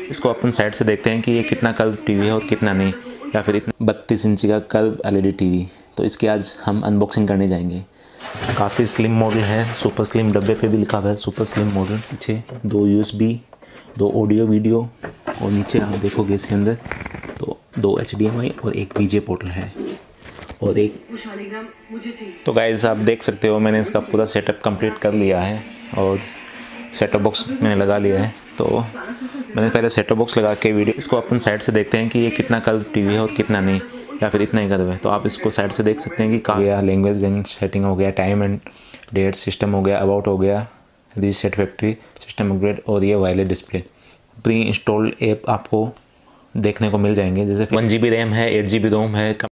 इसको अपन साइड से देखते हैं कि ये कितना कर्व टीवी है और कितना नहीं, या फिर इतना 32 इंची का कर्व एलईडी टीवी। तो इसकी आज हम अनबॉक्सिंग करने जाएंगे। काफ़ी स्लिम मॉडल है, सुपर स्लिम, डब्बे पे भी लिखा हुआ है सुपर स्लिम मॉडल। पीछे 2 USB, 2 ऑडियो वीडियो, और नीचे आप देखोगे इसके अंदर तो 2 HDMI और एक VJ पोर्टल है और एक। तो गाइस आप देख सकते हो मैंने इसका पूरा सेटअप कंप्लीट कर लिया है और सेटअप बॉक्स मैंने लगा लिया है। तो मैंने पहले सेटअप बॉक्स लगा के वीडियो, इसको अपन साइड से देखते हैं कि ये कितना कर्व टीवी है और कितना नहीं, या फिर इतना ही कर्व है। तो आप इसको साइड से देख सकते हैं कि कहाँ गया, लैंग्वेज एंड सेटिंग हो गया, टाइम एंड डेट सिस्टम हो गया, अबाउट हो गया, रीसेट फैक्ट्री सिस्टम अपग्रेड, और ये wireless display. Pre installed app आपको देखने को मिल जाएंगे, जैसे 1 GB रैम है, 8 GB रोम है।